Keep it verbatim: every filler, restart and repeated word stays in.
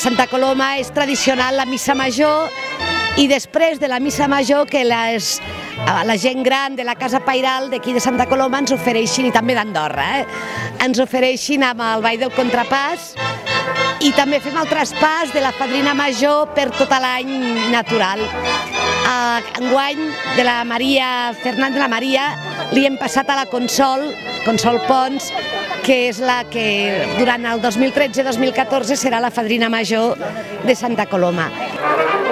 Santa Coloma és tradicional la missa major i després de la missa major que les, la gent gran de la Casa Pairal d'aquí de Santa Coloma ens ofereixin, i també d'Andorra, eh? ens ofereixin amb el ball del contrapàs i també fem el traspàs de la fadrina major per tot l'any natural. Enguany de la Maria, Fernández de la Maria, li hem passat a la Consol, Consol Pons, que és la que durant el dos mil tretze dos mil catorze serà la fadrina major de Santa Coloma.